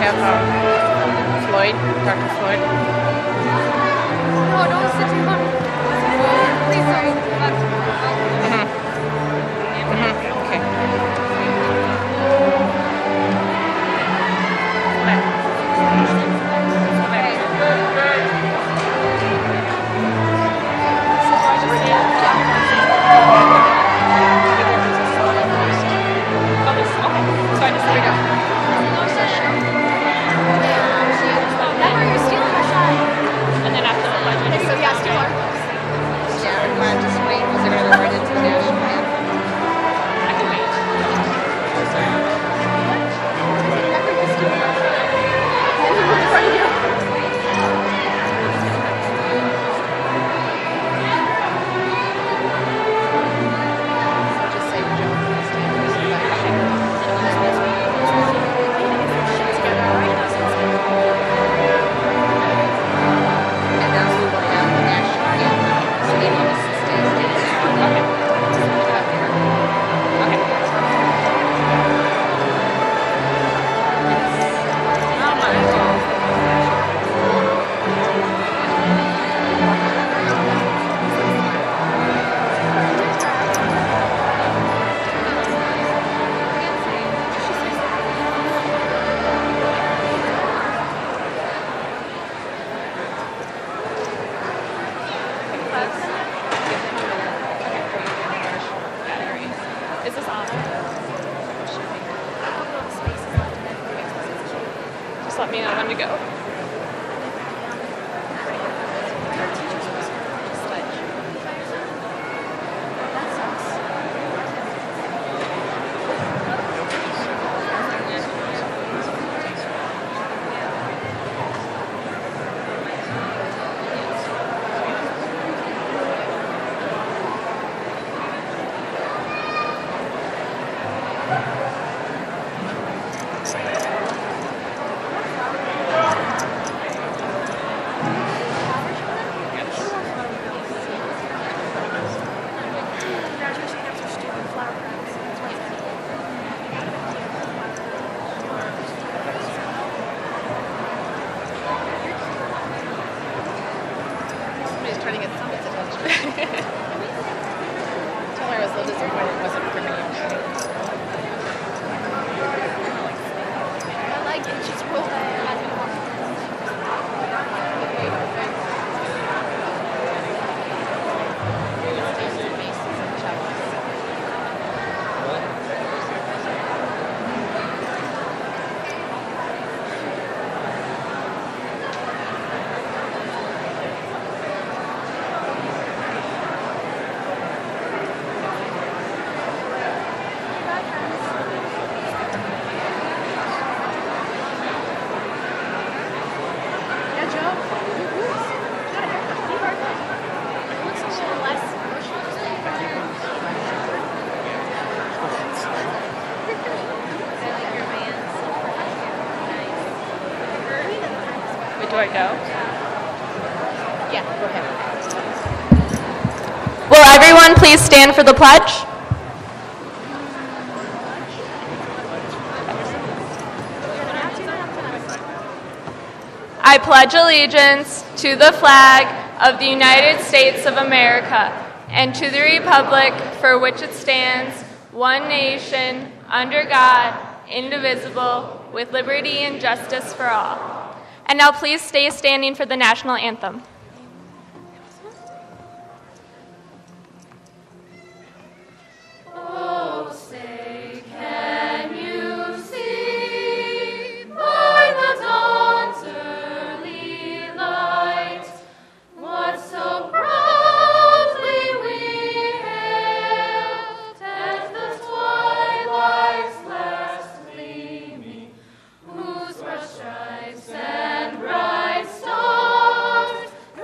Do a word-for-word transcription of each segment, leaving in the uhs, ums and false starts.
have um, Floyd, Doctor Floyd. No, don't sit too long. Please don't. Mm-hmm. Mm-hmm. Okay. Just let me know when to go. Trying to get Summit's attention. Tell her I was a little disappointed it wasn't for me. I like it. She's real bad. Do I go? Yeah, go ahead. Will everyone please stand for the pledge? I pledge allegiance to the flag of the United States of America and to the republic for which it stands, one nation, under God, indivisible, with liberty and justice for all. And now please stay standing for the national anthem. Oh, say, can you see by the dawn's early light what so proudly we hailed as the twilight's last gleaming, whose broad stripes and bright stars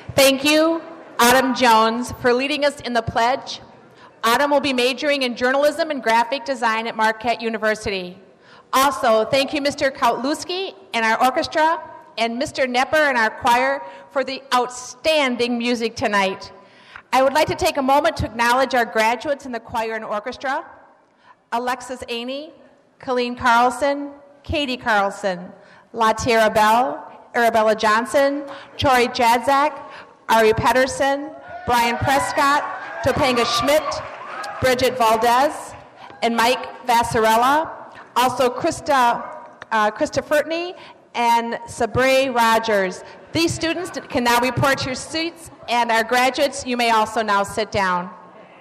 Thank you, Autumn Jones, for leading us in the pledge. Autumn will be majoring in journalism and graphic design at Marquette University. Also, thank you, Mister Kautlewski and our orchestra, and Mister Nepper and our choir for the outstanding music tonight. I would like to take a moment to acknowledge our graduates in the choir and orchestra: Alexis Aney, Colleen Carlson, Katie Carlson, Latira Bell, Arabella Johnson, Tori Jadzak, Ari Pedersen, Brian Prescott, Topanga Schmidt, Bridget Valdez, and Mike Vassarella. Also Krista, uh, Krista Fertney and Sabre Rogers. These students can now report to your seats, and our graduates, you may also now sit down.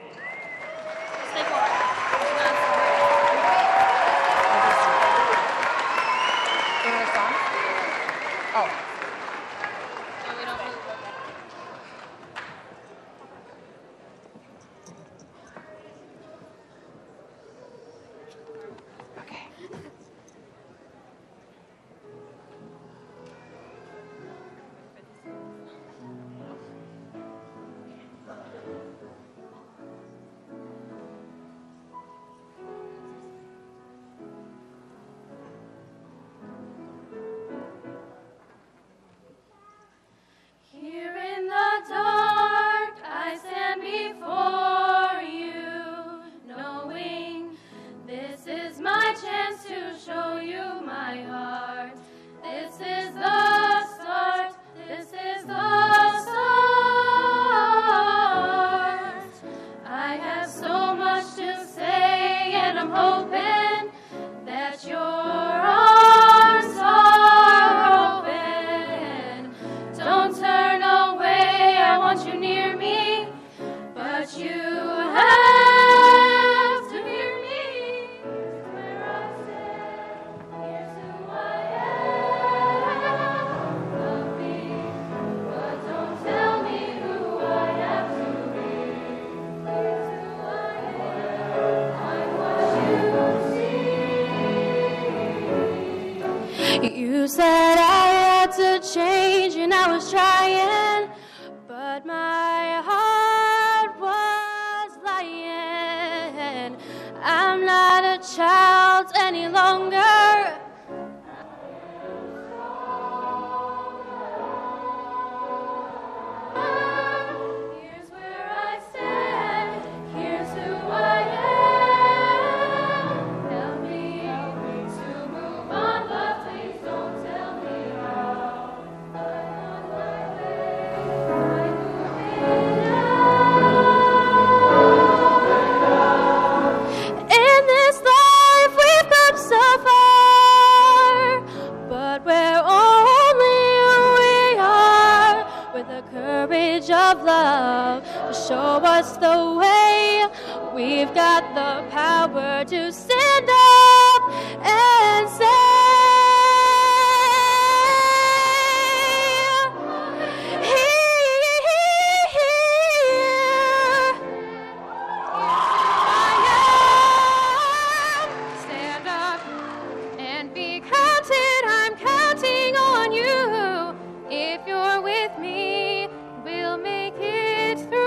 You said I had to change and I was trying, but my heart was lying. I'm not a child any longer. Here's where I stand, here's who I am. Help me to move on, but please don't tell me how. I'm on my way, I'm moving on. In this life we've come so far, but we're only who we are, with the courage of love to show us the way. We've got the power to stand up and say, here, I am. Stand up and be counted. I'm counting on you. If you're with me, we'll make it through.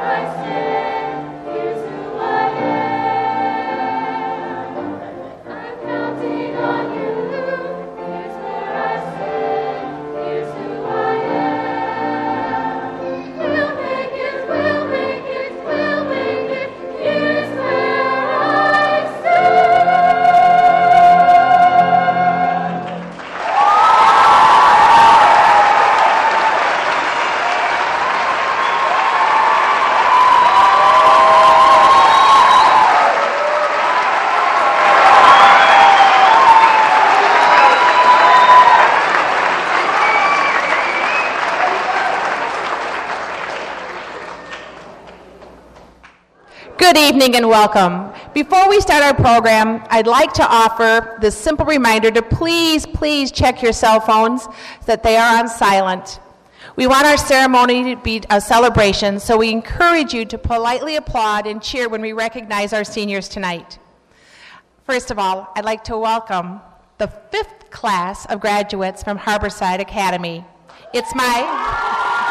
Good evening and welcome. Before we start our program, I'd like to offer this simple reminder to please, please check your cell phones so that they are on silent. We want our ceremony to be a celebration, so we encourage you to politely applaud and cheer when we recognize our seniors tonight. First of all, I'd like to welcome the fifth class of graduates from Harborside Academy. It's my...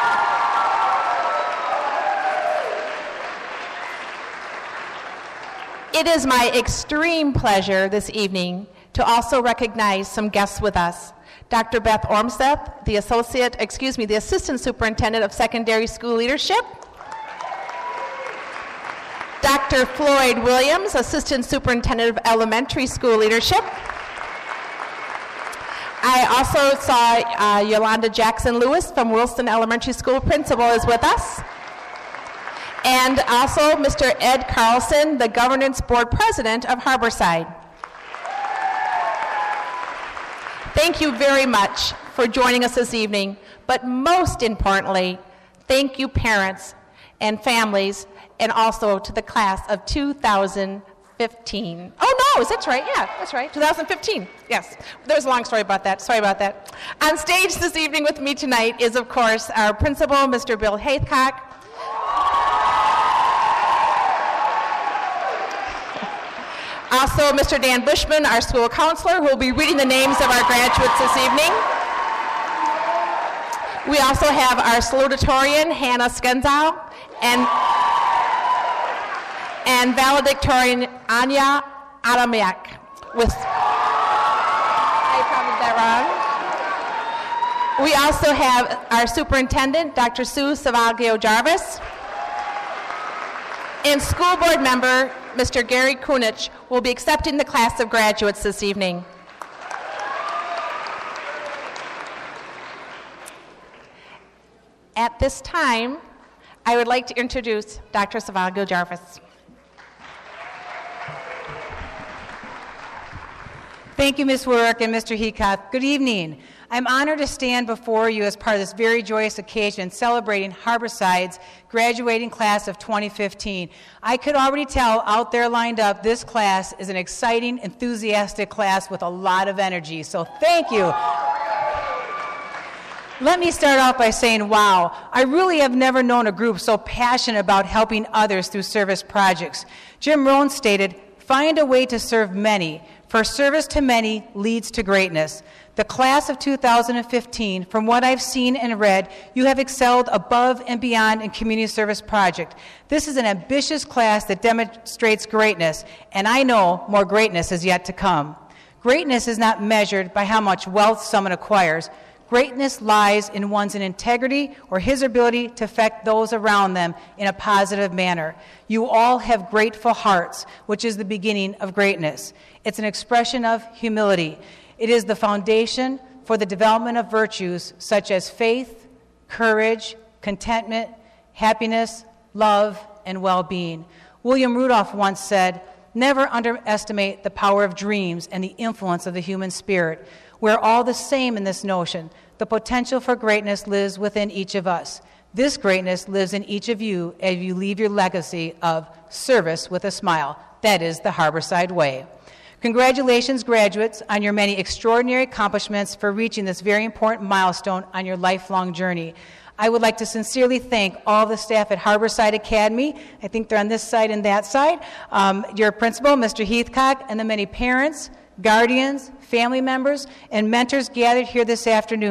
It is my extreme pleasure this evening to also recognize some guests with us. Doctor Beth Ormseth, the associate, excuse me, the assistant superintendent of secondary school leadership. Doctor Floyd Williams, assistant superintendent of elementary school leadership. I also saw uh, Yolanda Jackson Lewis from Wilson Elementary School principal is with us. And also Mister Ed Carlson, the governance board president of Harborside. Thank you very much for joining us this evening, but most importantly, thank you parents and families, and also to the class of two thousand fifteen. Oh no, is that right? Yeah, that's right, two thousand fifteen, yes. There was a long story about that, sorry about that. On stage this evening with me tonight is, of course, our principal, Mister Bill Haythcock. Also, Mister Dan Bushman, our school counselor, who will be reading the names of our graduates this evening. We also have our salutatorian, Hannah Skenzau, and, and valedictorian, Anya Adamiak. With, I probably did that wrong. We also have our superintendent, Doctor Sue Savaglio Jarvis, and school board member, Mister Gary Kunich, will be accepting the class of graduates this evening. At this time, I would like to introduce Doctor Savaglio Jarvis. Thank you, Miz Work and Mister Heacock. Good evening. I'm honored to stand before you as part of this very joyous occasion celebrating Harborside's graduating class of twenty fifteen. I could already tell out there lined up, this class is an exciting, enthusiastic class with a lot of energy, so thank you. Let me start off by saying, wow, I really have never known a group so passionate about helping others through service projects. Jim Rohn stated, find a way to serve many, for service to many leads to greatness. The class of two thousand fifteen, from what I've seen and read, you have excelled above and beyond in community service project. This is an ambitious class that demonstrates greatness, and I know more greatness is yet to come. Greatness is not measured by how much wealth someone acquires. Greatness lies in one's integrity or his ability to affect those around them in a positive manner. You all have grateful hearts, which is the beginning of greatness. It's an expression of humility. It is the foundation for the development of virtues such as faith, courage, contentment, happiness, love, and well-being. William Rudolph once said, never underestimate the power of dreams and the influence of the human spirit. We're all the same in this notion. The potential for greatness lives within each of us. This greatness lives in each of you as you leave your legacy of service with a smile. That is the Harborside way. Congratulations, graduates, on your many extraordinary accomplishments for reaching this very important milestone on your lifelong journey. I would like to sincerely thank all the staff at Harborside Academy. I think they're on this side and that side. Um, your principal, Mister Heathcock, and the many parents, guardians, family members, and mentors gathered here this afternoon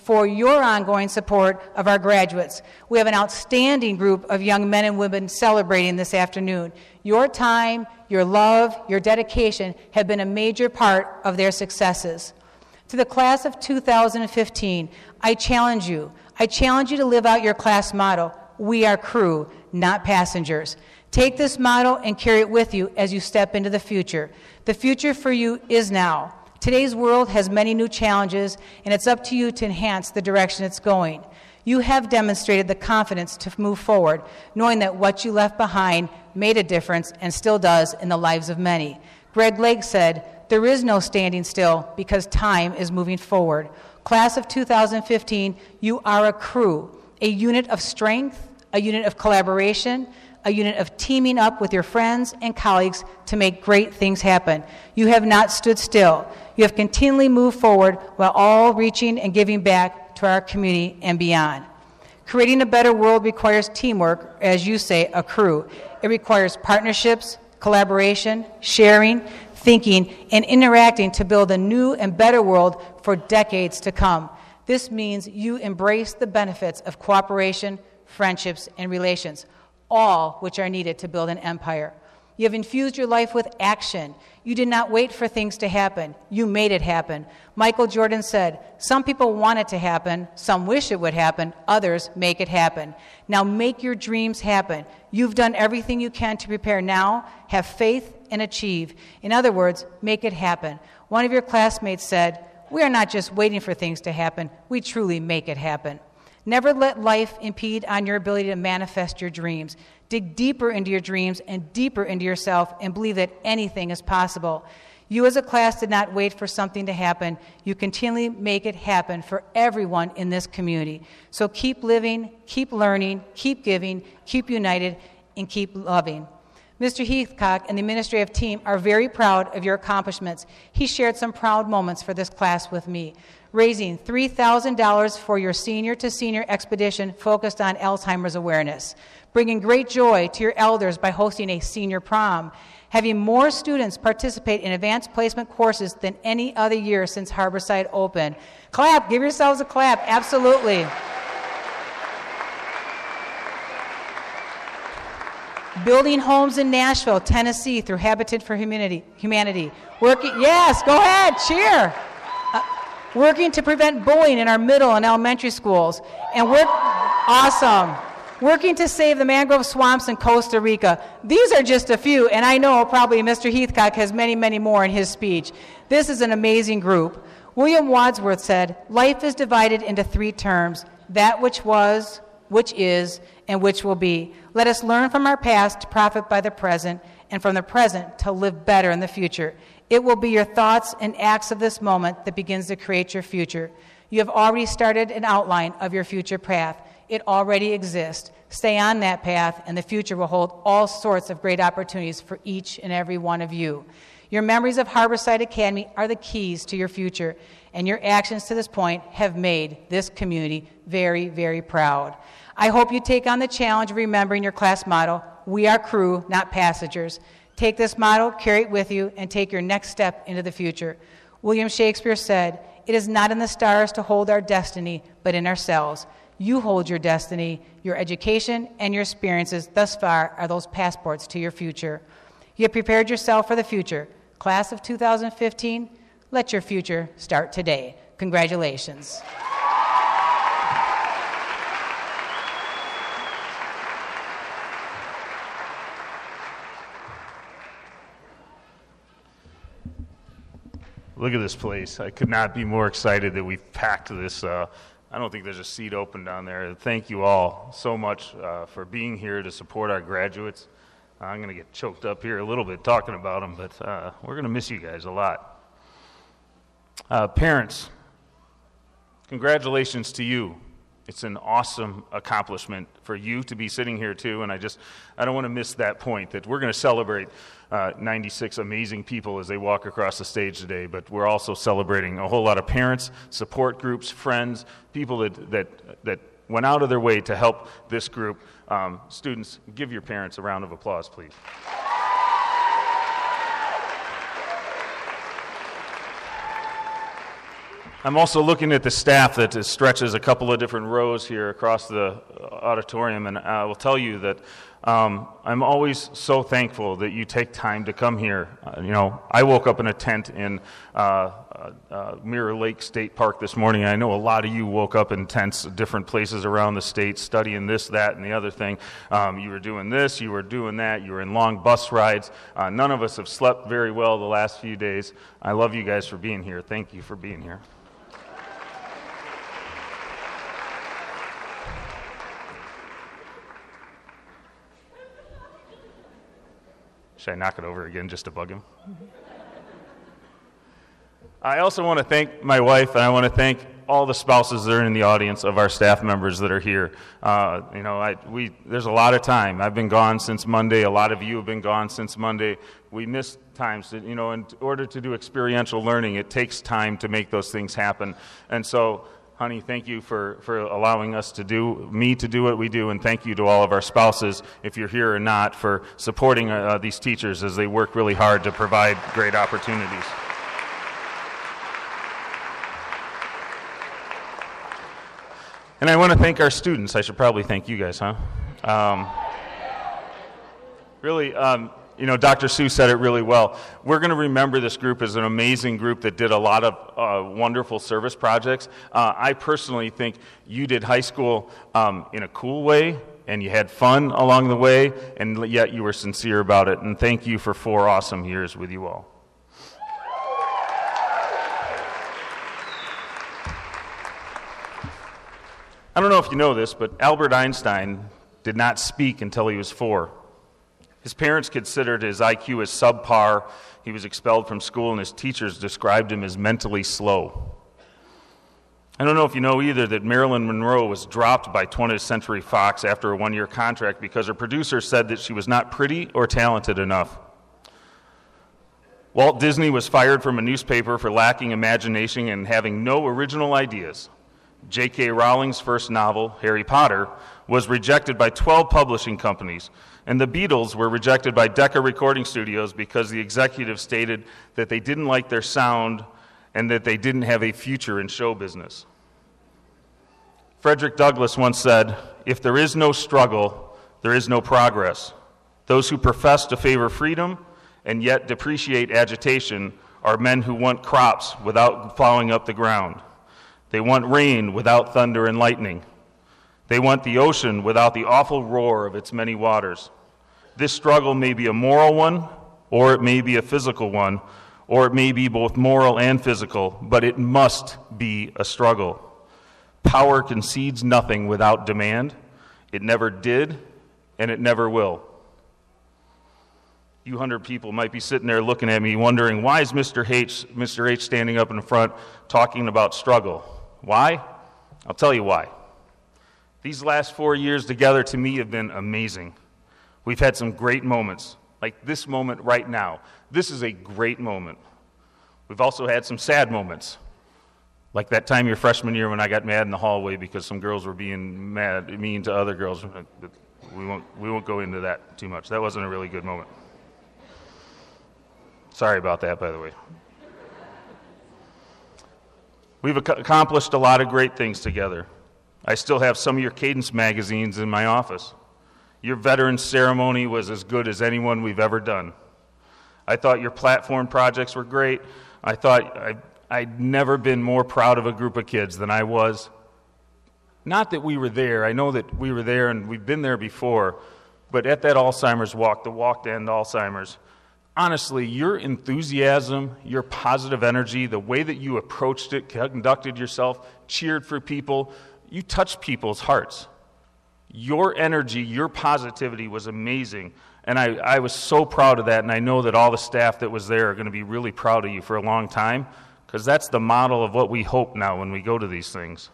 for your ongoing support of our graduates. We have an outstanding group of young men and women celebrating this afternoon. Your time, your love, your dedication have been a major part of their successes. To the class of two thousand fifteen, I challenge you. I challenge you to live out your class motto, we are crew, not passengers. Take this motto and carry it with you as you step into the future. The future for you is now. Today's world has many new challenges, and it's up to you to enhance the direction it's going. You have demonstrated the confidence to move forward, knowing that what you left behind made a difference and still does in the lives of many. Greg Lake said, there is no standing still because time is moving forward. Class of two thousand fifteen, you are a crew, a unit of strength, a unit of collaboration, a unit of teaming up with your friends and colleagues to make great things happen. You have not stood still. You have continually moved forward while all reaching and giving back to our community and beyond. Creating a better world requires teamwork, as you say, a crew. It requires partnerships, collaboration, sharing, thinking, and interacting to build a new and better world for decades to come. This means you embrace the benefits of cooperation, friendships, and relations, all which are needed to build an empire. You have infused your life with action. You did not wait for things to happen. You made it happen. Michael Jordan said, some people want it to happen, some wish it would happen, others make it happen. Now make your dreams happen. You've done everything you can to prepare now, have faith, and achieve. In other words, make it happen. One of your classmates said, we are not just waiting for things to happen, we truly make it happen. Never let life impede on your ability to manifest your dreams. Dig deeper into your dreams and deeper into yourself and believe that anything is possible. You as a class did not wait for something to happen. You continually make it happen for everyone in this community. So keep living, keep learning, keep giving, keep united, and keep loving. Mister Heathcock and the administrative team are very proud of your accomplishments. He shared some proud moments for this class with me. Raising three thousand dollars for your senior to senior expedition focused on Alzheimer's awareness. Bringing great joy to your elders by hosting a senior prom. Having more students participate in advanced placement courses than any other year since Harborside opened. Clap, give yourselves a clap, absolutely. Building homes in Nashville, Tennessee through Habitat for Humanity. Humanity. Working, yes, go ahead, cheer. Uh, working to prevent bullying in our middle and elementary schools. And work, awesome. Working to save the mangrove swamps in Costa Rica. These are just a few, and I know probably Mister Heathcock has many, many more in his speech. This is an amazing group. William Wadsworth said, life is divided into three terms, that which was, which is, and which will be. Let us learn from our past to profit by the present, and from the present to live better in the future. It will be your thoughts and acts of this moment that begins to create your future. You have already started an outline of your future path. It already exists. Stay on that path, and the future will hold all sorts of great opportunities for each and every one of you. Your memories of Harborside Academy are the keys to your future, and your actions to this point have made this community very, very proud. I hope you take on the challenge of remembering your class motto, we are crew, not passengers. Take this motto, carry it with you, and take your next step into the future. William Shakespeare said, it is not in the stars to hold our destiny, but in ourselves. You hold your destiny. Your education and your experiences thus far are those passports to your future. You have prepared yourself for the future. Class of two thousand fifteen, let your future start today. Congratulations. Look at this place. I could not be more excited that we've packed this. Uh, I don't think there's a seat open down there. Thank you all so much uh, for being here to support our graduates. I'm going to get choked up here a little bit talking about them, but uh, we're going to miss you guys a lot. Uh, parents, congratulations to you. It's an awesome accomplishment for you to be sitting here too, and I just, I don't want to miss that point that we're going to celebrate uh, ninety-six amazing people as they walk across the stage today, but we're also celebrating a whole lot of parents, support groups, friends, people that, that, that went out of their way to help this group. Um, students, give your parents a round of applause, please. I'm also looking at the staff that stretches a couple of different rows here across the auditorium, and I will tell you that um, I'm always so thankful that you take time to come here. Uh, you know, I woke up in a tent in uh, uh, uh, Mirror Lake State Park this morning. I know a lot of you woke up in tents at different places around the state studying this, that, and the other thing. Um, you were doing this, you were doing that, you were in long bus rides. Uh, none of us have slept very well the last few days. I love you guys for being here. Thank you for being here. Should I knock it over again just to bug him? I also want to thank my wife, and I want to thank all the spouses that are in the audience of our staff members that are here. Uh, you know, I, we, there's a lot of time. I've been gone since Monday. A lot of you have been gone since Monday. We miss times. That, you know, in order to do experiential learning, it takes time to make those things happen. And so, honey, thank you for, for allowing us to do, me to do what we do, and thank you to all of our spouses, if you're here or not, for supporting uh, these teachers as they work really hard to provide great opportunities. And I want to thank our students. I should probably thank you guys, huh? Um, really, um, you know, Doctor Sue said it really well. We're going to remember this group as an amazing group that did a lot of uh, wonderful service projects. Uh, I personally think you did high school um, in a cool way, and you had fun along the way, and yet you were sincere about it. And thank you for four awesome years with you all. I don't know if you know this, but Albert Einstein did not speak until he was four. His parents considered his I Q as subpar. He was expelled from school, and his teachers described him as mentally slow. I don't know if you know either that Marilyn Monroe was dropped by twentieth Century Fox after a one-year contract because her producer said that she was not pretty or talented enough. Walt Disney was fired from a newspaper for lacking imagination and having no original ideas. J K Rowling's first novel, Harry Potter, was rejected by twelve publishing companies, and the Beatles were rejected by Decca Recording Studios because the executives stated that they didn't like their sound and that they didn't have a future in show business. Frederick Douglass once said, "If there is no struggle, there is no progress. Those who profess to favor freedom and yet depreciate agitation are men who want crops without plowing up the ground. They want rain without thunder and lightning. They want the ocean without the awful roar of its many waters. This struggle may be a moral one, or it may be a physical one, or it may be both moral and physical, but it must be a struggle. Power concedes nothing without demand. It never did, and it never will." You hundred people might be sitting there looking at me wondering, why is Mister H, Mister H standing up in the front talking about struggle? Why? I'll tell you why. These last four years together to me have been amazing. We've had some great moments, like this moment right now. This is a great moment. We've also had some sad moments, like that time your freshman year when I got mad in the hallway because some girls were being mad, mean to other girls. We won't, we won't go into that too much. That wasn't a really good moment. Sorry about that, by the way. We've ac- accomplished a lot of great things together. I still have some of your Cadence magazines in my office. Your veterans ceremony was as good as anyone we've ever done. I thought your platform projects were great. I thought I, I'd never been more proud of a group of kids than I was. Not that we were there. I know that we were there and we've been there before, but at that Alzheimer's walk, the walk to end Alzheimer's, honestly, your enthusiasm, your positive energy, the way that you approached it, conducted yourself, cheered for people, you touched people's hearts. Your energy, your positivity was amazing, and I, I was so proud of that, and I know that all the staff that was there are going to be really proud of you for a long time, because that's the model of what we hope now when we go to these things.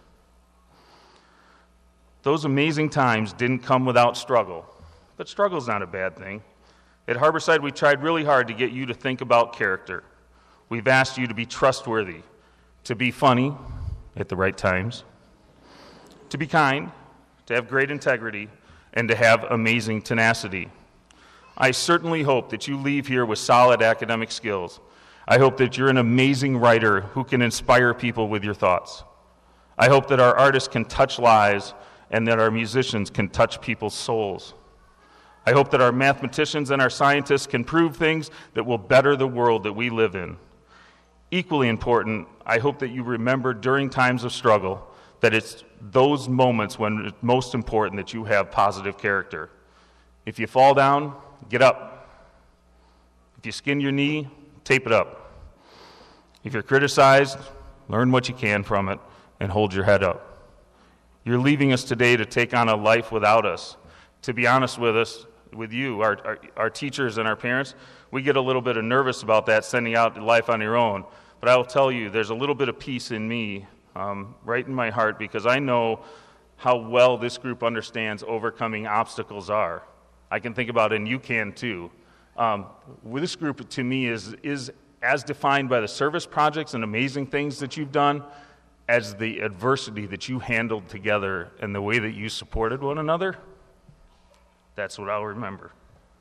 Those amazing times didn't come without struggle, but struggle's not a bad thing. At Harborside, we tried really hard to get you to think about character. We've asked you to be trustworthy, to be funny at the right times, to be kind, to have great integrity, and to have amazing tenacity. I certainly hope that you leave here with solid academic skills. I hope that you're an amazing writer who can inspire people with your thoughts. I hope that our artists can touch lives and that our musicians can touch people's souls. I hope that our mathematicians and our scientists can prove things that will better the world that we live in. Equally important, I hope that you remember during times of struggle that it's those moments when it's most important that you have positive character. If you fall down, get up. If you skin your knee, tape it up. If you're criticized, learn what you can from it and hold your head up. You're leaving us today to take on a life without us. To be honest with us, with you, our, our, our teachers and our parents, we get a little bit of nervous about that, sending out life on your own. But I will tell you, there's a little bit of peace in me, um, right in my heart, because I know how well this group understands overcoming obstacles are. I can think about it, and you can too. Um, this group, to me, is, is as defined by the service projects and amazing things that you've done as the adversity that you handled together and the way that you supported one another. That's what I'll remember.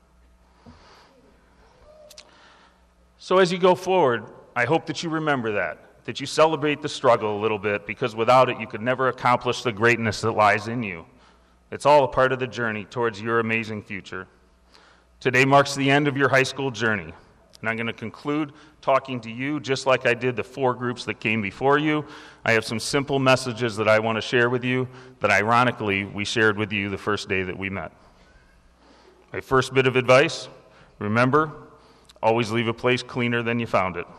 So as you go forward, I hope that you remember that, that you celebrate the struggle a little bit, because without it, you could never accomplish the greatness that lies in you. It's all a part of the journey towards your amazing future. Today marks the end of your high school journey, and I'm going to conclude talking to you just like I did the four groups that came before you. I have some simple messages that I want to share with you that ironically we shared with you the first day that we met. My first bit of advice, remember, always leave a place cleaner than you found it.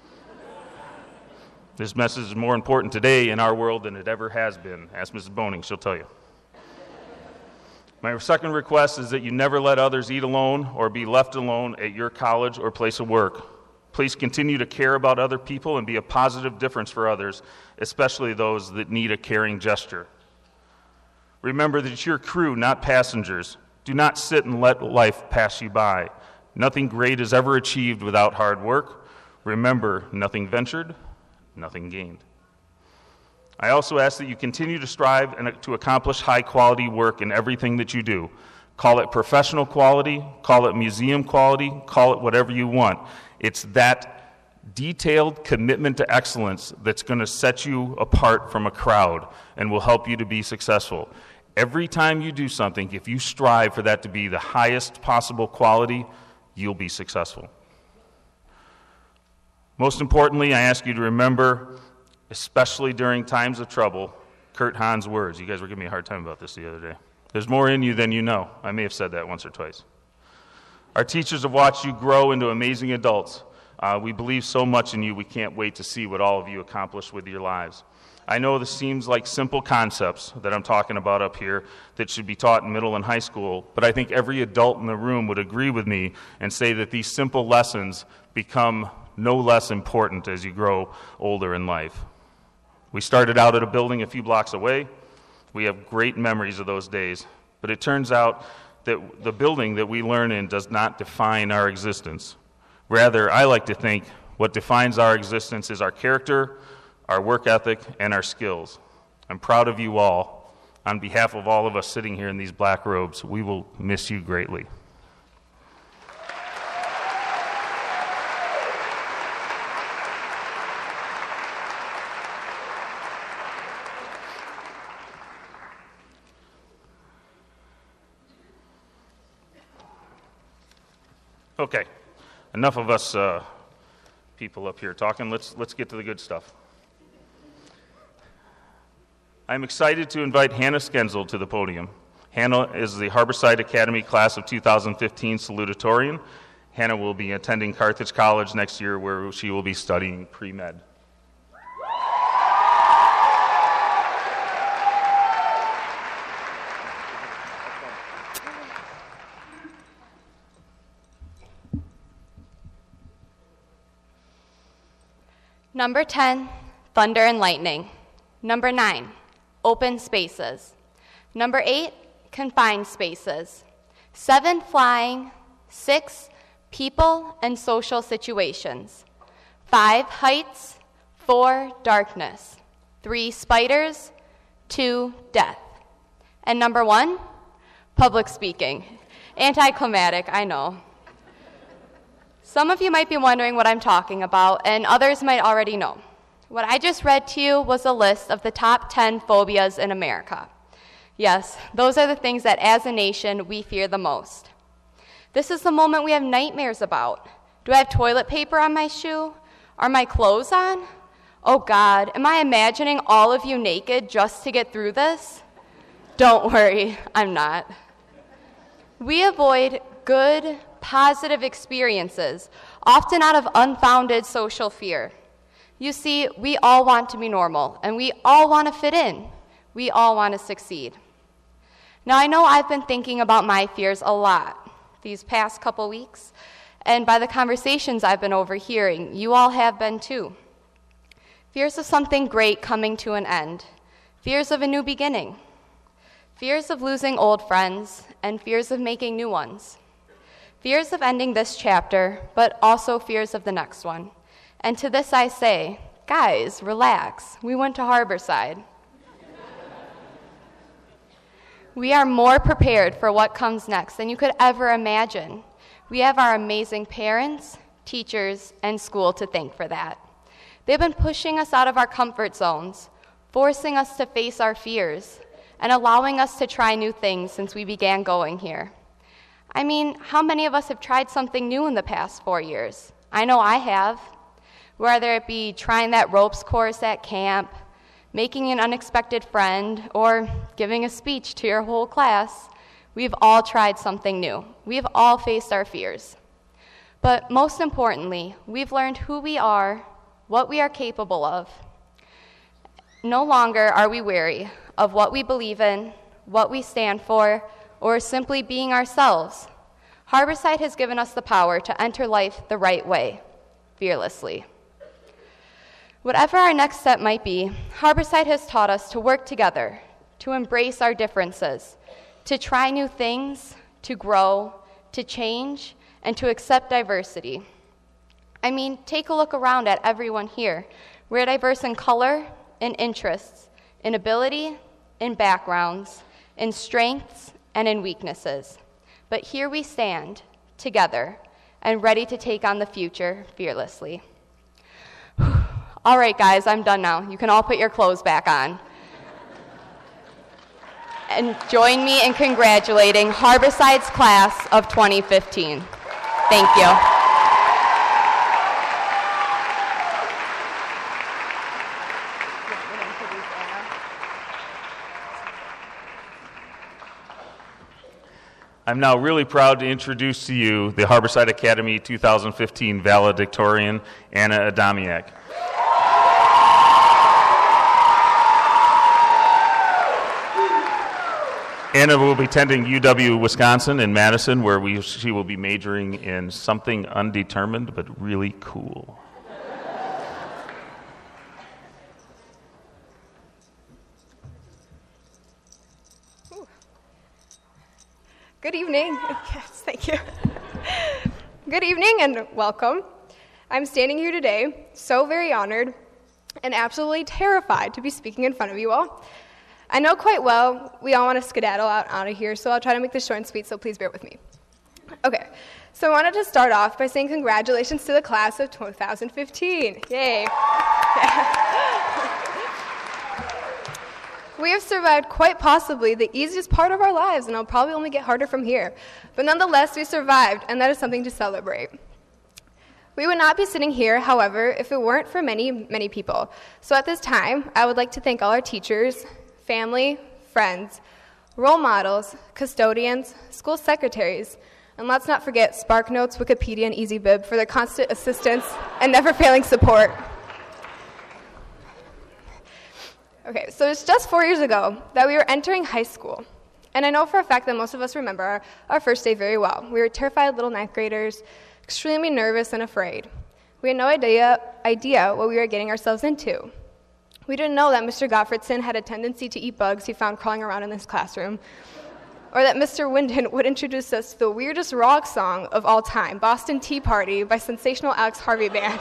This message is more important today in our world than it ever has been. Ask Missus Boning, she'll tell you. My second request is that you never let others eat alone or be left alone at your college or place of work. Please continue to care about other people and be a positive difference for others, especially those that need a caring gesture. Remember that it's your crew, not passengers. Do not sit and let life pass you by. Nothing great is ever achieved without hard work. Remember, nothing ventured, nothing gained. I also ask that you continue to strive and to accomplish high-quality work in everything that you do. Call it professional quality, call it museum quality, call it whatever you want. It's that detailed commitment to excellence that's going to set you apart from a crowd and will help you to be successful. Every time you do something, if you strive for that to be the highest possible quality, you'll be successful. Most importantly, I ask you to remember, especially during times of trouble, Kurt Hahn's words. You guys were giving me a hard time about this the other day. There's more in you than you know. I may have said that once or twice. Our teachers have watched you grow into amazing adults. Uh, we believe so much in you, we can't wait to see what all of you accomplish with your lives. I know this seems like simple concepts that I'm talking about up here that should be taught in middle and high school, but I think every adult in the room would agree with me and say that these simple lessons become no less important as you grow older in life. We started out at a building a few blocks away. We have great memories of those days, but it turns out that the building that we learn in does not define our existence. Rather, I like to think what defines our existence is our character, our work ethic, and our skills. I'm proud of you all. On behalf of all of us sitting here in these black robes, we will miss you greatly. Okay, enough of us uh, people up here talking. Let's, let's get to the good stuff. I'm excited to invite Hannah Skenzel to the podium. Hannah is the Harborside Academy Class of two thousand fifteen salutatorian. Hannah will be attending Carthage College next year, where she will be studying pre-med. Number ten, thunder and lightning. Number nine, open spaces. Number eight, confined spaces. Seven, flying. Six, people and social situations. Five, heights. Four, darkness. Three, spiders. Two, death. And number one, public speaking. Anticlimactic, I know. Some of you might be wondering what I'm talking about, and others might already know. What I just read to you was a list of the top ten phobias in America. Yes, those are the things that as a nation we fear the most. This is the moment we have nightmares about. Do I have toilet paper on my shoe? Are my clothes on? Oh God, am I imagining all of you naked just to get through this? Don't worry, I'm not. We avoid good, positive experiences, often out of unfounded social fear. You see, we all want to be normal, and we all want to fit in. We all want to succeed. Now, I know I've been thinking about my fears a lot these past couple weeks, and by the conversations I've been overhearing, you all have been too. Fears of something great coming to an end, fears of a new beginning, fears of losing old friends, and fears of making new ones. Fears of ending this chapter, but also fears of the next one. And to this I say, guys, relax. We went to Harborside. We are more prepared for what comes next than you could ever imagine. We have our amazing parents, teachers, and school to thank for that. They've been pushing us out of our comfort zones, forcing us to face our fears, and allowing us to try new things since we began going here. I mean, how many of us have tried something new in the past four years? I know I have. Whether it be trying that ropes course at camp, making an unexpected friend, or giving a speech to your whole class, we've all tried something new. We've all faced our fears. But most importantly, we've learned who we are, what we are capable of. No longer are we wary of what we believe in, what we stand for, or simply being ourselves. Harborside has given us the power to enter life the right way, fearlessly. Whatever our next step might be, Harborside has taught us to work together, to embrace our differences, to try new things, to grow, to change, and to accept diversity. I mean, take a look around at everyone here. We're diverse in color, in interests, in ability, in backgrounds, in strengths, and in weaknesses. But here we stand, together, and ready to take on the future fearlessly. All right, guys, I'm done now. You can all put your clothes back on. And join me in congratulating Harborside's class of twenty fifteen. Thank you. I'm now really proud to introduce to you the Harborside Academy two thousand fifteen valedictorian, Anna Adamiak. Anna will be attending U W-Wisconsin in Madison, where we, she will be majoring in something undetermined but really cool. Good evening. Yes, thank you. Good evening and welcome. I'm standing here today, so very honored and absolutely terrified to be speaking in front of you all. I know quite well we all want to skedaddle out, out of here, so I'll try to make this short and sweet, so please bear with me. Okay, so I wanted to start off by saying congratulations to the class of two thousand fifteen. Yay. We have survived quite possibly the easiest part of our lives, and it'll probably only get harder from here. But nonetheless, we survived, and that is something to celebrate. We would not be sitting here, however, if it weren't for many, many people. So at this time, I would like to thank all our teachers, family, friends, role models, custodians, school secretaries, and let's not forget SparkNotes, Wikipedia, and EasyBib for their constant assistance and never-failing support. Okay, so it's just four years ago that we were entering high school. And I know for a fact that most of us remember our, our first day very well. We were terrified little ninth graders, extremely nervous and afraid. We had no idea, idea what we were getting ourselves into. We didn't know that Mister Gottfredson had a tendency to eat bugs he found crawling around in his classroom, or that Mister Winden would introduce us to the weirdest rock song of all time, Boston Tea Party by sensational Alex Harvey Band.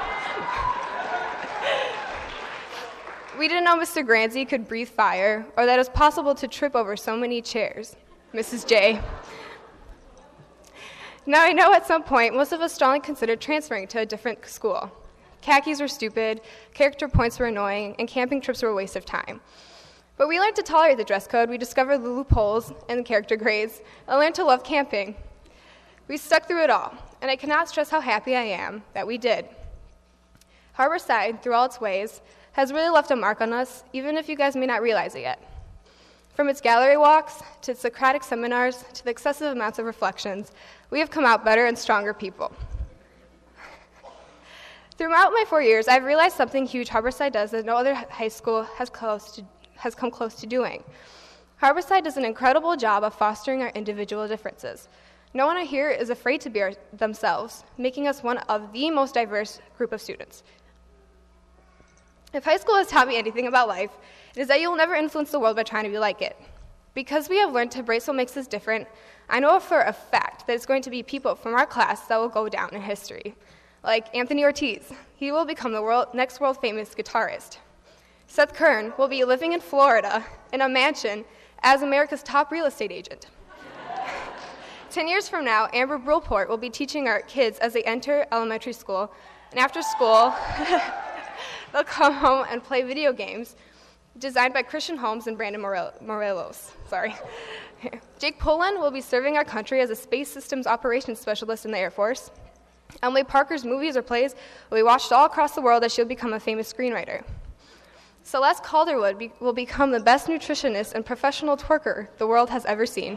We didn't know Mister Granzi could breathe fire, or that it was possible to trip over so many chairs. Missus J. Now, I know at some point, most of us strongly considered transferring to a different school. Khakis were stupid, character points were annoying, and camping trips were a waste of time. But we learned to tolerate the dress code, we discovered the loopholes and the character grades, and learned to love camping. We stuck through it all, and I cannot stress how happy I am that we did. Harborside, through all its ways, has really left a mark on us, even if you guys may not realize it yet. From its gallery walks, to its Socratic seminars, to the excessive amounts of reflections, we have come out better and stronger people. Throughout my four years, I've realized something huge Harborside does that no other high school has, close to, has come close to doing. Harborside does an incredible job of fostering our individual differences. No one here is afraid to be our, themselves, making us one of the most diverse group of students. If high school has taught me anything about life, it is that you will never influence the world by trying to be like it. Because we have learned to embrace what makes us different, I know for a fact that it's going to be people from our class that will go down in history. Like Anthony Ortiz, he will become the world, next world-famous guitarist. Seth Kern will be living in Florida in a mansion as America's top real estate agent. Ten years from now, Amber Brulport will be teaching our kids as they enter elementary school, and after school, they'll come home and play video games designed by Christian Holmes and Brandon Morel- Morelos. Sorry. Jake Pullen will be serving our country as a space systems operations specialist in the Air Force. Emily Parker's movies or plays will be watched all across the world as she'll become a famous screenwriter. Celeste Calderwood be- will become the best nutritionist and professional twerker the world has ever seen.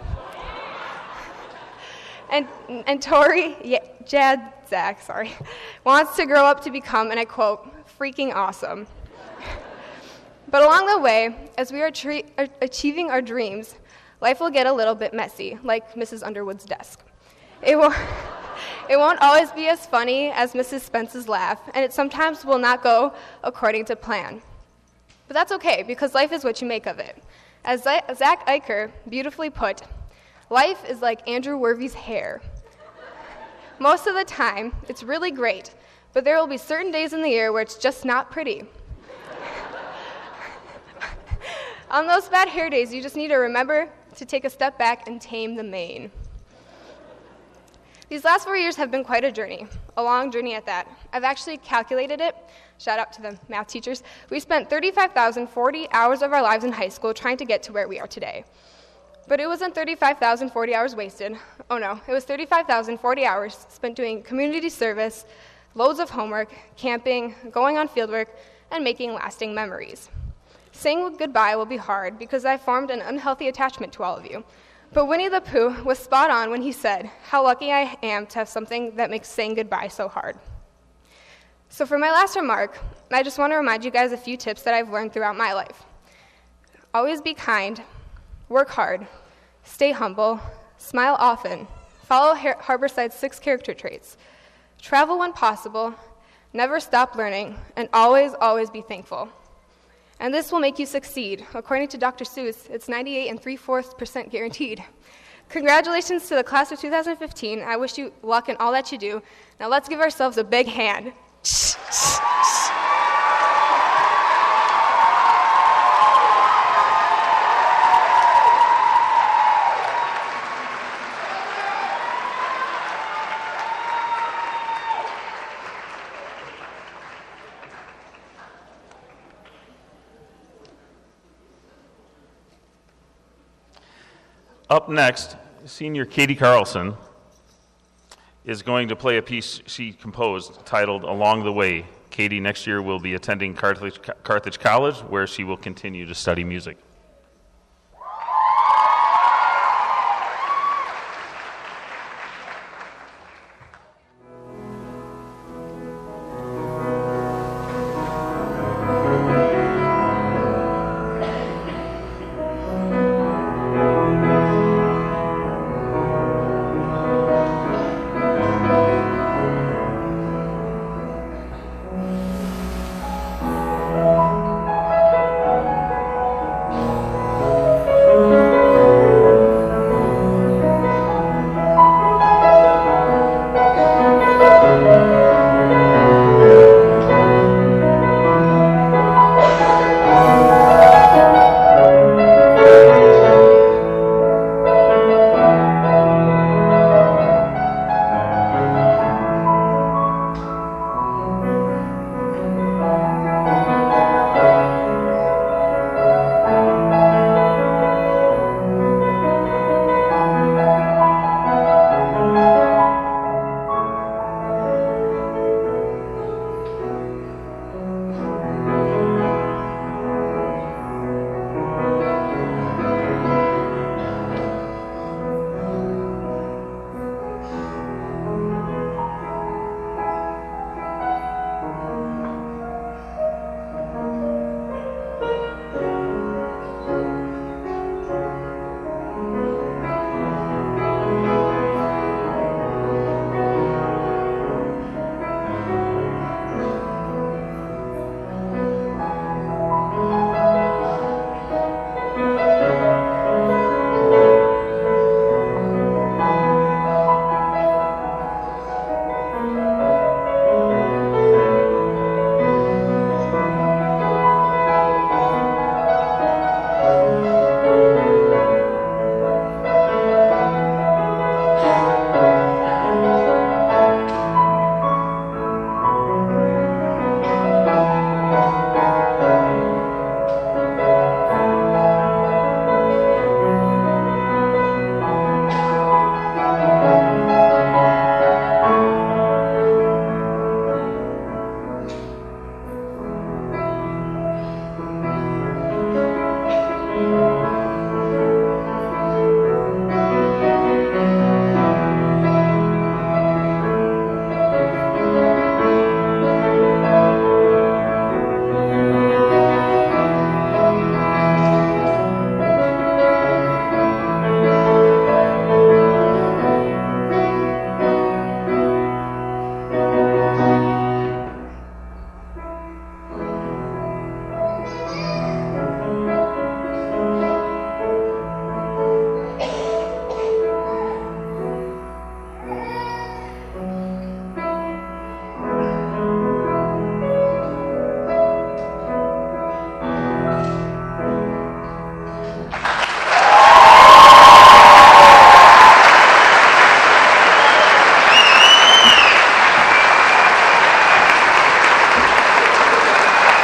And, and Tori yeah, Jadzak, sorry, wants to grow up to become, and I quote, freaking awesome. But along the way, as we are tre- achieving our dreams, life will get a little bit messy, like Missus Underwood's desk. It will, it won't always be as funny as Missus Spence's laugh, and it sometimes will not go according to plan. But that's okay, because life is what you make of it. As Zach Eicher beautifully put, life is like Andrew Worthy's hair. Most of the time, it's really great, but there will be certain days in the year where it's just not pretty. On those bad hair days, you just need to remember to take a step back and tame the mane. These last four years have been quite a journey, a long journey at that. I've actually calculated it. Shout out to the math teachers. We spent thirty-five thousand forty hours of our lives in high school trying to get to where we are today. But it wasn't thirty-five thousand forty hours wasted. Oh no, it was thirty-five thousand forty hours spent doing community service, loads of homework, camping, going on fieldwork, and making lasting memories. Saying goodbye will be hard because I formed an unhealthy attachment to all of you. But Winnie the Pooh was spot on when he said, how lucky I am to have something that makes saying goodbye so hard. So for my last remark, I just want to remind you guys a few tips that I've learned throughout my life. Always be kind, work hard, stay humble, smile often, follow Har- Harborside's six character traits, travel when possible, never stop learning, and always, always be thankful. And this will make you succeed. According to Doctor Seuss, it's ninety-eight and three-fourths percent guaranteed. Congratulations to the class of two thousand fifteen. I wish you luck in all that you do. Now let's give ourselves a big hand. Up next, senior Katie Carlson is going to play a piece she composed titled Along the Way. Katie next year will be attending Carthage, Carthage College, where she will continue to study music. Thank you.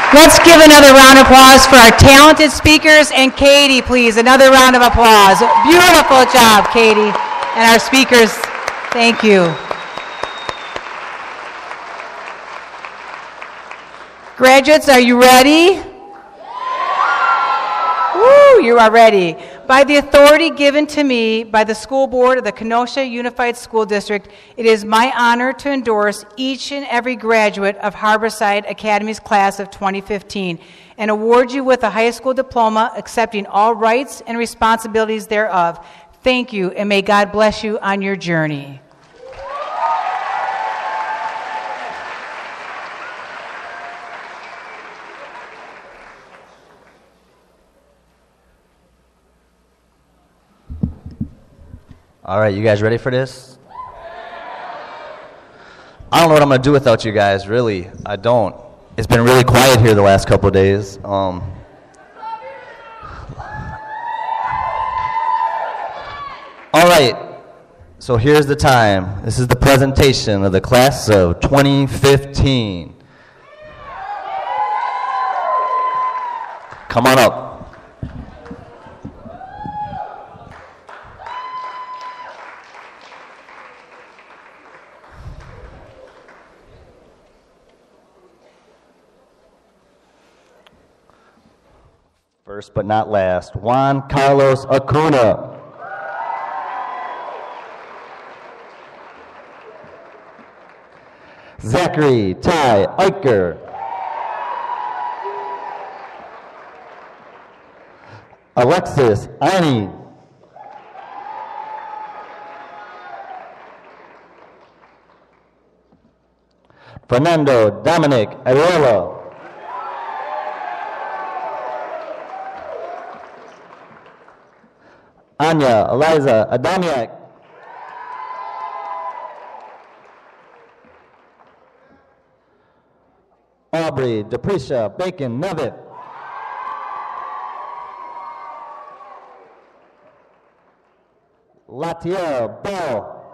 Let's give another round of applause for our talented speakers, and Katie, please, another round of applause. Beautiful job, Katie, and our speakers, thank you. Graduates, are you ready? Woo, you are ready. By the authority given to me by the school board of the Kenosha Unified School District, it is my honor to endorse each and every graduate of Harborside Academy's class of twenty fifteen and award you with a high school diploma accepting all rights and responsibilities thereof. Thank you, and may God bless you on your journey. All right, you guys ready for this? I don't know what I'm going to do without you guys, really. I don't. It's been really quiet here the last couple of days. Um, all right, so here's the time. This is the presentation of the class of twenty fifteen. Come on up. First but not last, Juan Carlos Acuna. Zachary Ty Eicher. Alexis Ani. Fernando Dominic Ariola. Anya Eliza Adamiak. Aubrey Deprecia Bacon Nevitt. Latia Bell.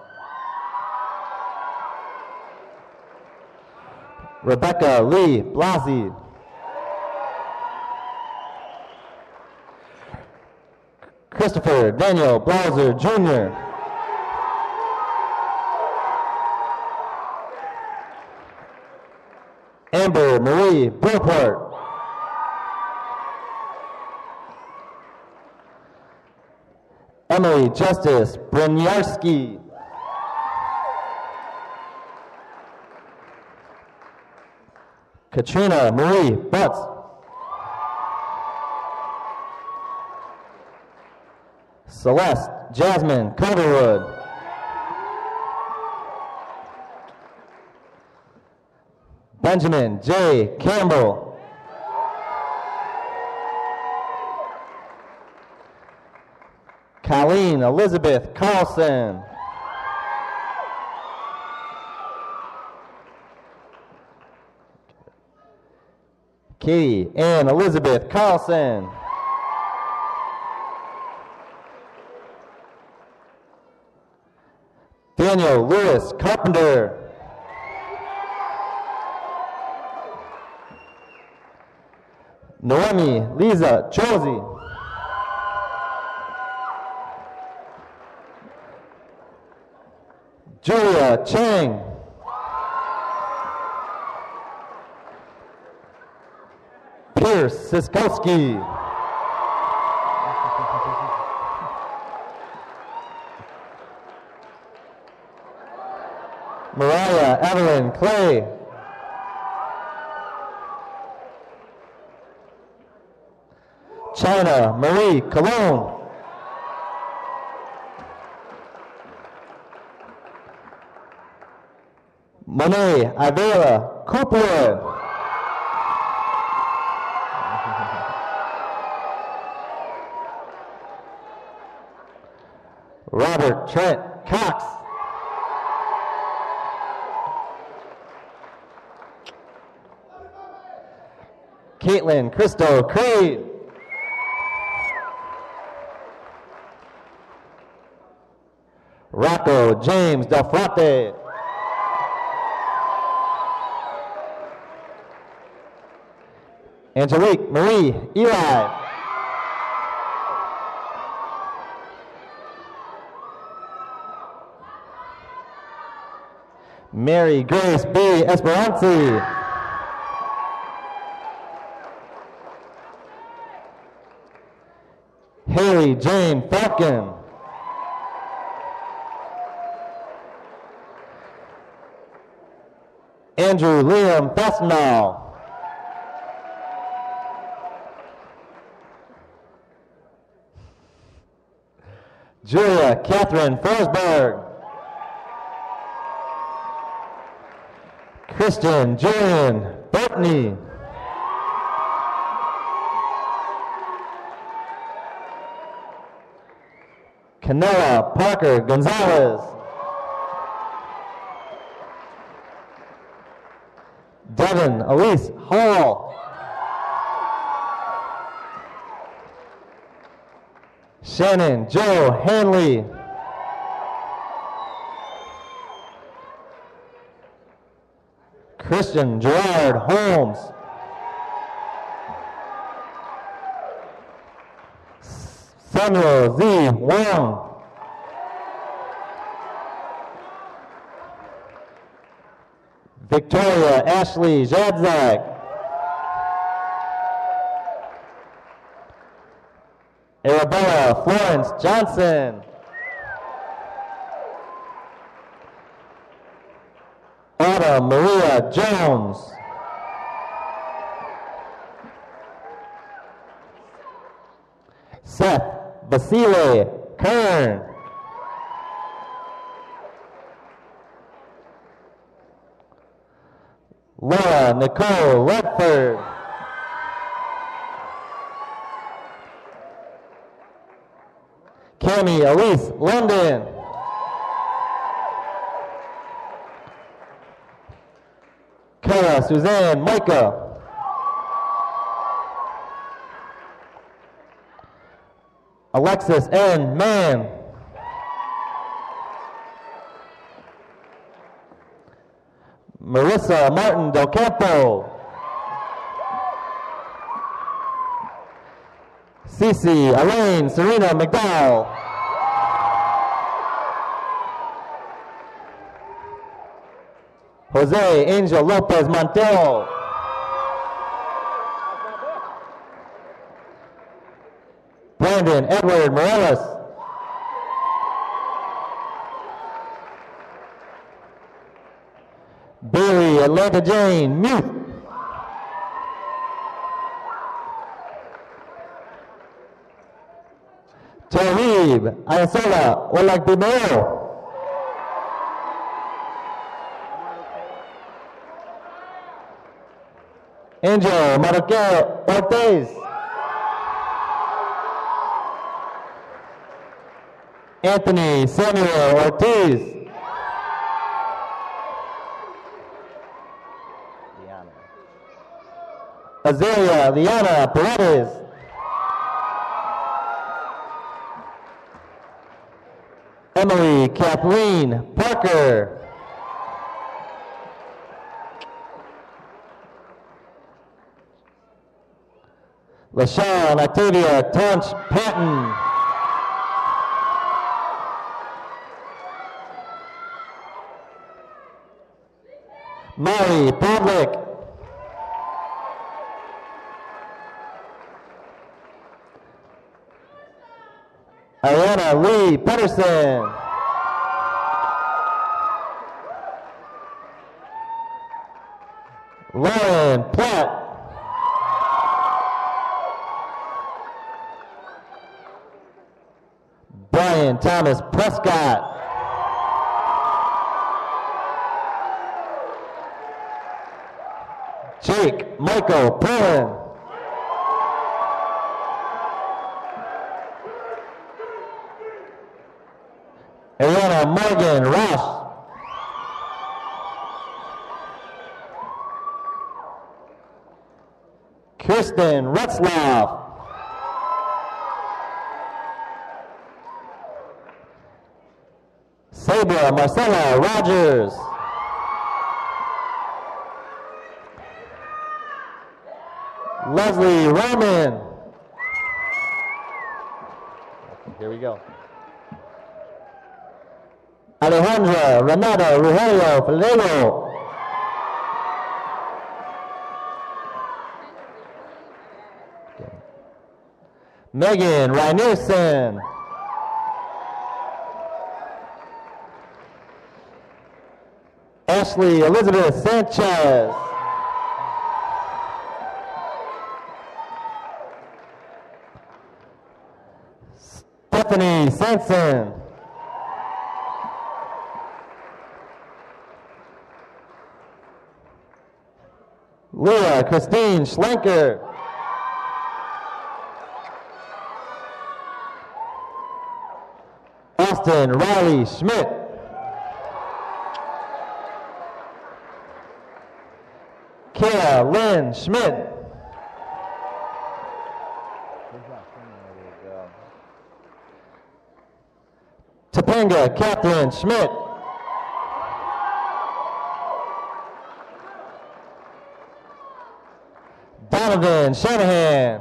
Rebecca Lee Blasi. Christopher Daniel Blauser Junior Amber Marie Burport. Emily Justice Brynjarski. Katrina Marie Butts. Celeste Jasmine Calderwood. Benjamin J. Campbell. Colleen Elizabeth Carlson. Katie Ann Elizabeth Carlson. Daniel Lewis Carpenter. Noemi Lisa Josie. Julia Chang. Pierce Siskowski. Mariah Evelyn Clay. China Marie Cologne. Monet Ivera Coopwood. Robert Trent Cox. Caitlin Christo Creed. Rocco James Del Frate. Angelique Marie Eli. Mary Grace B. Esperanza. Haley Jane Falcon. Andrew Liam Fastenal. Julia Catherine Forsberg. Christian Julian Burtney. Canela Parker Gonzalez. Devin Elise Hall. Shannon Joe Hanley. Christian Gerard Holmes. Samuel Z. Wong. Victoria Ashley Jadzak. Arabella Florence Johnson. Autumn Maria Jones. Seth Basile Kern. Laura Nicole Ledford. Cami Elise London. Kara Suzanne Micah. Alexis N. Mann. Marissa Martin Del Campo. Cece Elaine Serena McDowell. Jose Angel Lopez Montero. Brandon Edward Morales. Bailey Atlanta Jane Muth. Tarib Ayasola Olagbimeo. Angel Marroqueo Ortiz. Anthony Samuel Ortiz. Azalea Liana Paredes. Emily Kathleen Parker. LaShawn Octavia Tunch Patton. Mary Pavlik. Ariana Lee Pedersen. Lauren Platt. Brian Thomas Prescott. Jake Michael Perrin. Ariana Morgan Ross. Kirsten Retzlaff. Sabra Marcella Rogers. Leslie Roman. Here we go. Alejandra Renata Rugelio Filego. Megan Reinerson. Ashley Elizabeth Sanchez. Stephanie Sanson. Leah Christine Schlenker. Austin Riley Schmidt. Kara Lynn Schmidt. Topanga Catherine Schmidt. Donovan Shanahan.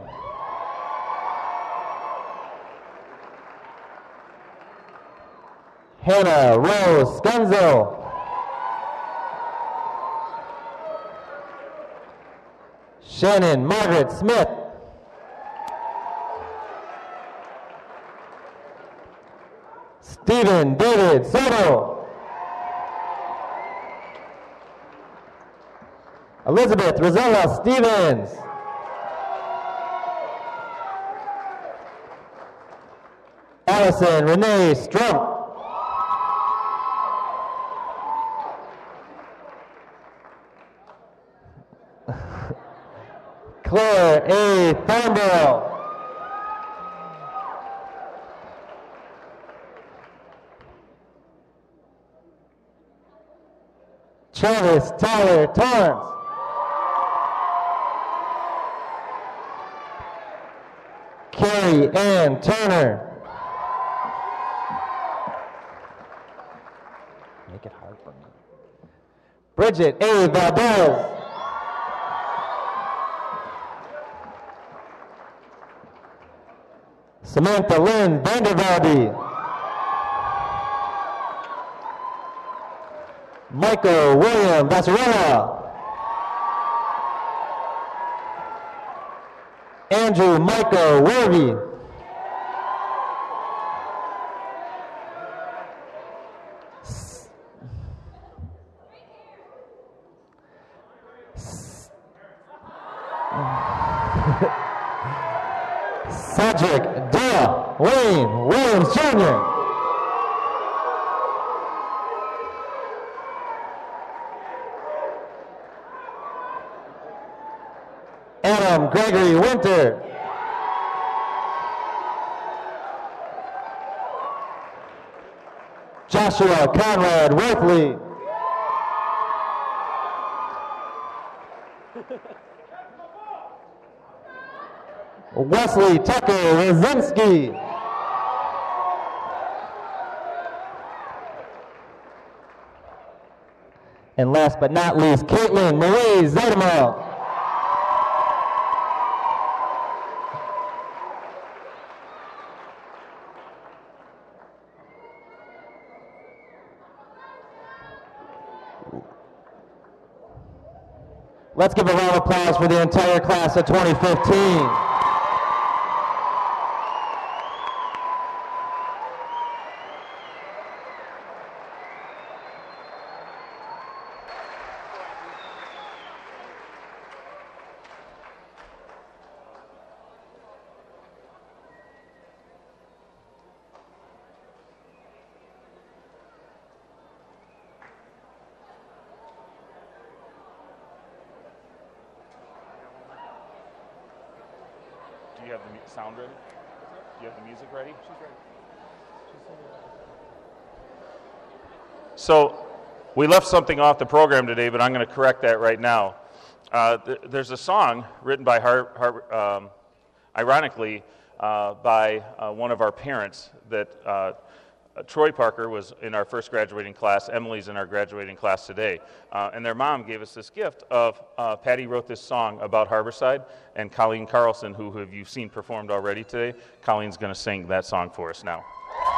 Hannah Rose Skenzo. Shannon Margaret Smith. Stephen David Soto. Elizabeth Rosella Stevens. Allison Renee Strump. Claire A. Thornborough. Travis Tyler Torrance. Carrie Ann Turner. Make it hard for me. Bridget A. Valdez. Samantha Lynn Vandervelde. Michael William Vassarella. Andrew Michael Werby. Cedric Della Wayne Williams Junior Adam Gregory Winter. Joshua Conrad Worthley. Wesley Tucker Rosinski. And last but not least, Caitlin Marie Zedema. Let's give a round of applause for the entire class of twenty fifteen. Do you have the mu- sound ready? Do you have the music ready? She's ready. So, we left something off the program today, but I'm going to correct that right now. Uh, th- there's a song written by, Har- Har- um, ironically, uh, by uh, one of our parents that uh, Uh, Troy Parker was in our first graduating class. Emily's in our graduating class today. Uh, and their mom gave us this gift of, uh, Patty wrote this song about Harborside, and Colleen Carlson, who have you seen performed already today, Colleen's going to sing that song for us now.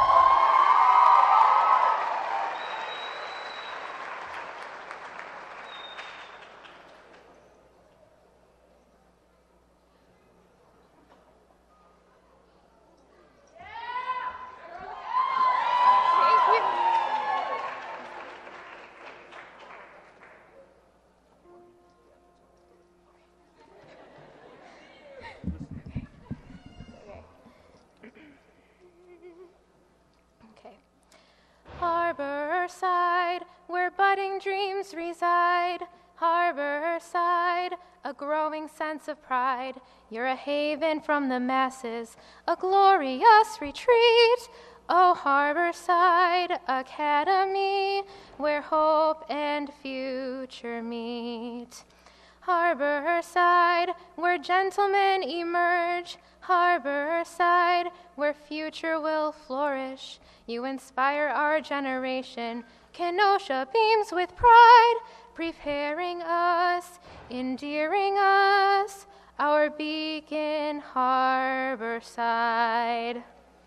Harborside, where budding dreams reside. Harborside, a growing sense of pride. You're a haven from the masses, a glorious retreat. Oh, Harborside Academy, where hope and future meet. Harborside, where gentlemen emerge. Harborside, where future will flourish. You inspire our generation. Kenosha beams with pride, preparing us, endearing us, our beacon, Harborside.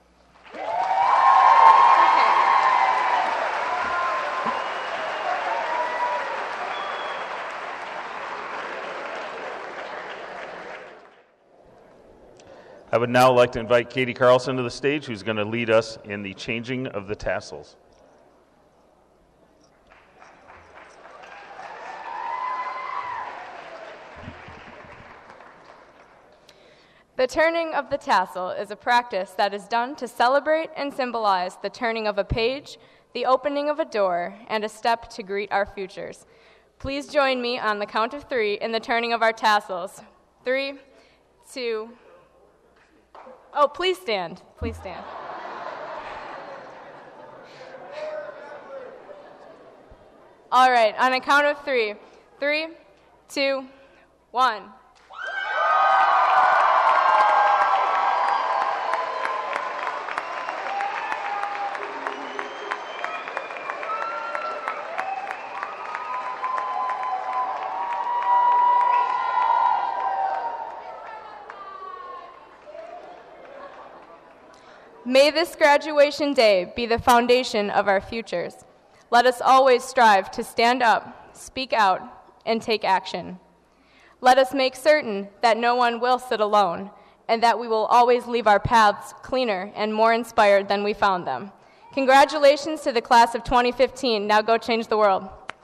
I would now like to invite Katie Carlson to the stage, who's going to lead us in the changing of the tassels. The turning of the tassel is a practice that is done to celebrate and symbolize the turning of a page, the opening of a door, and a step to greet our futures. Please join me on the count of three in the turning of our tassels. Three, two, oh, please stand. Please stand. All right, on a count of three. Three, two, one. May this graduation day be the foundation of our futures. Let us always strive to stand up, speak out, and take action. Let us make certain that no one will sit alone, and that we will always leave our paths cleaner and more inspired than we found them. Congratulations to the class of twenty fifteen. Now go change the world.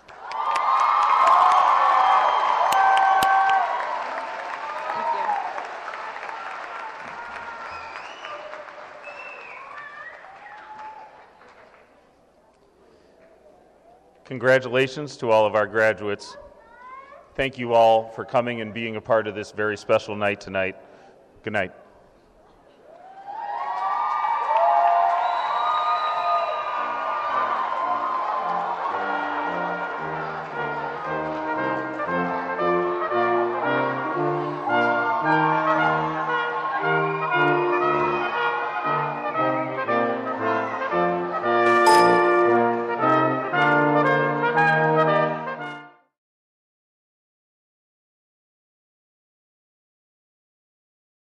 Congratulations to all of our graduates. Thank you all for coming and being a part of this very special night tonight. Good night.